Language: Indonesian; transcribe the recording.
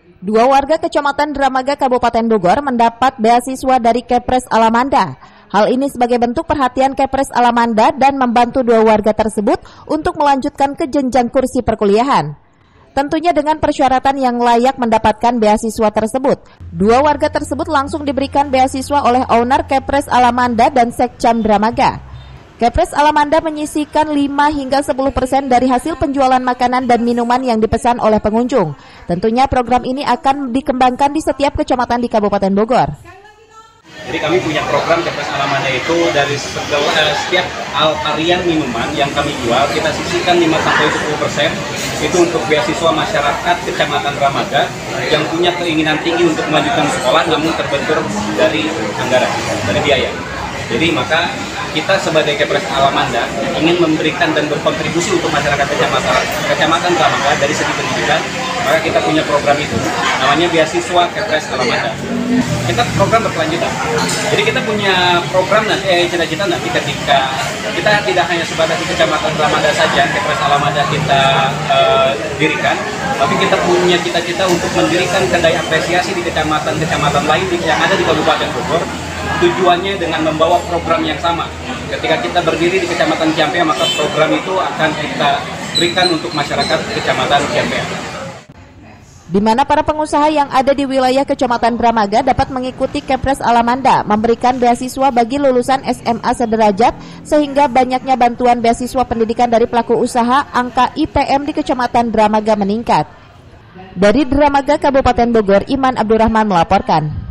Dua warga Kecamatan Dramaga, Kabupaten Bogor mendapat beasiswa dari Kepres Alamanda. Hal ini sebagai bentuk perhatian Kepres Alamanda dan membantu dua warga tersebut untuk melanjutkan ke jenjang kursi perkuliahan. Tentunya dengan persyaratan yang layak mendapatkan beasiswa tersebut. Dua warga tersebut langsung diberikan beasiswa oleh owner Kepres Alamanda dan Sekcam Dramaga. Kepres Alamanda menyisihkan 5 hingga 10% dari hasil penjualan makanan dan minuman yang dipesan oleh pengunjung. Tentunya program ini akan dikembangkan di setiap kecamatan di Kabupaten Bogor. Jadi kami punya program Kepres Alamanda itu dari setiap varian minuman yang kami jual, kita sisihkan 5-10% itu untuk beasiswa masyarakat Kecamatan Dramaga yang punya keinginan tinggi untuk melanjutkan sekolah namun terbentur dari anggaran, dari biaya. Jadi maka kita sebagai Kepres Alamanda ingin memberikan dan berkontribusi untuk masyarakat Kecamatan Dramaga dari segi pendidikan, maka kita punya program itu, namanya beasiswa Kepres Alamanda. Kita program berkelanjutan. Jadi kita punya program nanti, cita-cita nanti ketika kita tidak hanya sebatas di Kecamatan Dramaga saja, Kepres Alamanda kita dirikan, tapi kita punya cita-cita untuk mendirikan kedai apresiasi di kecamatan-kecamatan lain yang ada di Kabupaten Bogor. Tujuannya dengan membawa program yang sama. Ketika kita berdiri di Kecamatan Ciampea, maka program itu akan kita berikan untuk masyarakat Kecamatan Ciampea. Di mana para pengusaha yang ada di wilayah Kecamatan Dramaga dapat mengikuti Kepres Alamanda, memberikan beasiswa bagi lulusan SMA sederajat, sehingga banyaknya bantuan beasiswa pendidikan dari pelaku usaha, angka IPM di Kecamatan Dramaga meningkat. Dari Dramaga, Kabupaten Bogor, Iman Abdurrahman melaporkan.